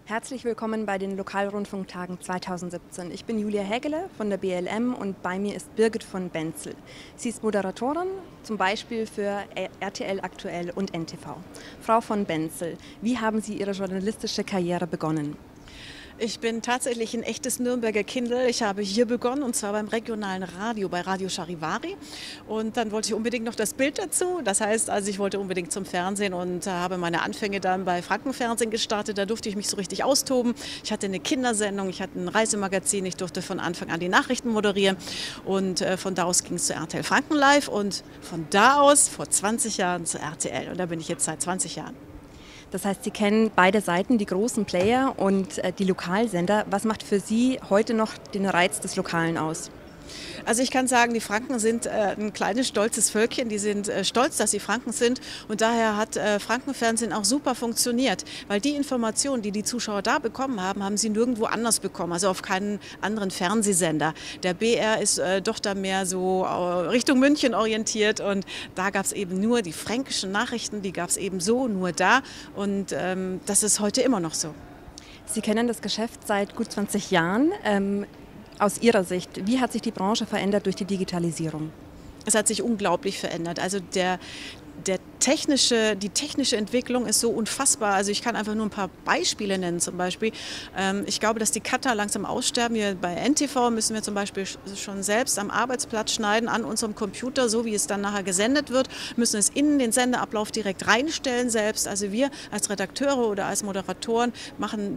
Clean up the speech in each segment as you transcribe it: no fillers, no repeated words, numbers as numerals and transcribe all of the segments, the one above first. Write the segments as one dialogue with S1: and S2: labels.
S1: Herzlich willkommen bei den Lokalrundfunktagen 2017. Ich bin Julia Hägele von der BLM und bei mir ist Birgit von Benzel. Sie ist Moderatorin, zum Beispiel für RTL Aktuell und NTV. Frau von Benzel, wie haben Sie Ihre journalistische Karriere begonnen?
S2: Ich bin tatsächlich ein echtes Nürnberger Kindl. Ich habe hier begonnen, und zwar beim regionalen Radio, bei Radio Charivari. Und dann wollte ich unbedingt noch das Bild dazu. Das heißt, also ich wollte unbedingt zum Fernsehen und habe meine Anfänge dann bei Frankenfernsehen gestartet. Da durfte ich mich so richtig austoben. Ich hatte eine Kindersendung, ich hatte ein Reisemagazin, ich durfte von Anfang an die Nachrichten moderieren. Und von da aus ging es zu RTL Franken Live und von da aus vor 20 Jahren zu RTL. Und da bin ich jetzt seit 20 Jahren.
S1: Das heißt, Sie kennen beide Seiten, die großen Player und die Lokalsender. Was macht für Sie heute noch den Reiz des Lokalen aus?
S2: Also ich kann sagen, die Franken sind ein kleines, stolzes Völkchen. Die sind stolz, dass sie Franken sind. Und daher hat Frankenfernsehen auch super funktioniert. Weil die Informationen, die die Zuschauer da bekommen haben, haben sie nirgendwo anders bekommen. Also auf keinen anderen Fernsehsender. Der BR ist doch da mehr so Richtung München orientiert. Und da gab es eben nur die fränkischen Nachrichten. Die gab es eben so nur da. Und das ist heute immer noch so.
S1: Sie kennen das Geschäft seit gut 20 Jahren. Aus Ihrer Sicht, wie hat sich die Branche verändert durch die Digitalisierung?
S2: Es hat sich unglaublich verändert. Also die technische Entwicklung ist so unfassbar. Also ich kann einfach nur ein paar Beispiele nennen. Zum Beispiel, ich glaube, dass die Cutter langsam aussterben. Hier bei NTV müssen wir zum Beispiel schon selbst am Arbeitsplatz schneiden, an unserem Computer, so wie es dann nachher gesendet wird, müssen es in den Sendeablauf direkt reinstellen selbst. Also wir als Redakteure oder als Moderatoren machen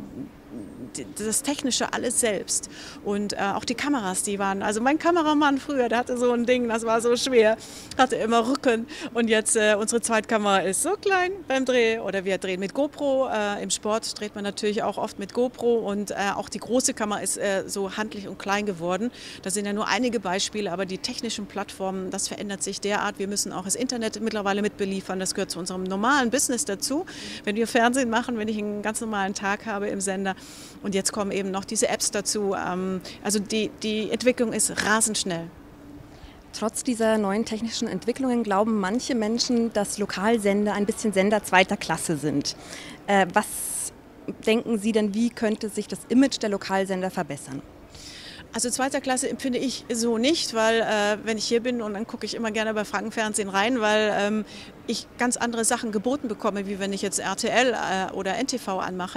S2: das Technische alles selbst. Und auch die Kameras, die waren, also mein Kameramann früher, der hatte so ein Ding, das war so schwer, hatte immer Rücken. Und jetzt unsere Zweitkamera ist so klein beim Dreh, oder wir drehen mit GoPro. Im Sport dreht man natürlich auch oft mit GoPro, und auch die große Kamera ist so handlich und klein geworden. Das sind ja nur einige Beispiele, aber die technischen Plattformen, das verändert sich derart. Wir müssen auch das Internet mittlerweile mit beliefern, das gehört zu unserem normalen Business dazu. Wenn wir Fernsehen machen, wenn ich einen ganz normalen Tag habe im Sender, und jetzt kommen eben noch diese Apps dazu. Also die Entwicklung ist rasend schnell.
S1: Trotz dieser neuen technischen Entwicklungen glauben manche Menschen, dass Lokalsender ein bisschen Sender zweiter Klasse sind. Was denken Sie denn, wie könnte sich das Image der Lokalsender verbessern?
S2: Also zweiter Klasse empfinde ich so nicht, weil wenn ich hier bin, und dann gucke ich immer gerne bei Frankenfernsehen rein, weil ich ganz andere Sachen geboten bekomme, wie wenn ich jetzt RTL oder NTV anmache.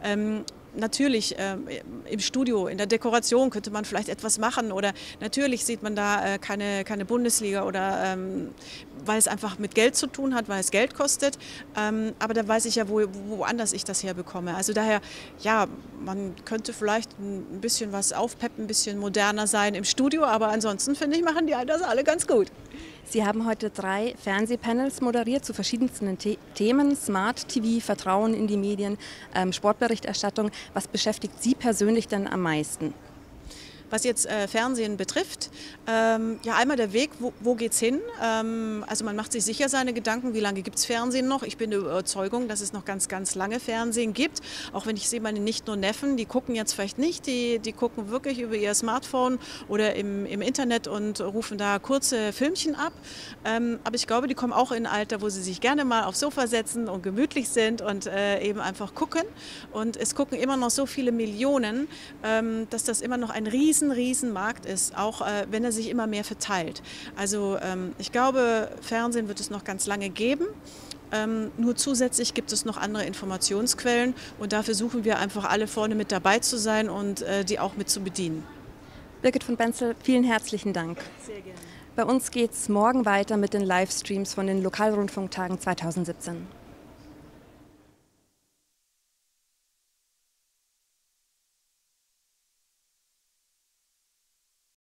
S2: Natürlich im Studio, in der Dekoration könnte man vielleicht etwas machen, oder natürlich sieht man da keine Bundesliga, oder weil es einfach mit Geld zu tun hat, weil es Geld kostet. Aber da weiß ich ja, woanders ich das herbekomme. Also daher, ja, man könnte vielleicht ein bisschen was aufpeppen, ein bisschen moderner sein im Studio, aber ansonsten finde ich, machen die das alle ganz gut.
S1: Sie haben heute 3 Fernsehpanels moderiert zu verschiedensten Themen: Smart TV, Vertrauen in die Medien, Sportberichterstattung. Was beschäftigt Sie persönlich denn am meisten?
S2: Was jetzt Fernsehen betrifft, ja, einmal der Weg, wo geht's hin? Also man macht sich sicher seine Gedanken, wie lange gibt es Fernsehen noch? Ich bin der Überzeugung, dass es noch ganz, ganz lange Fernsehen gibt. Auch wenn ich sehe, meine nicht nur Neffen, die gucken jetzt vielleicht nicht, die gucken wirklich über ihr Smartphone oder im Internet und rufen da kurze Filmchen ab. Aber ich glaube, die kommen auch in ein Alter, wo sie sich gerne mal aufs Sofa setzen und gemütlich sind und eben einfach gucken. Und es gucken immer noch so viele Millionen, dass das immer noch ein riesen Markt ist, auch wenn er sich immer mehr verteilt. Also ich glaube, Fernsehen wird es noch ganz lange geben. Nur zusätzlich gibt es noch andere Informationsquellen, und dafür suchen wir einfach alle vorne mit dabei zu sein und die auch mit zu bedienen.
S1: Birgit von Benzel, vielen herzlichen Dank.
S2: Sehr gerne.
S1: Bei uns geht es morgen weiter mit den Livestreams von den Lokalrundfunktagen 2017.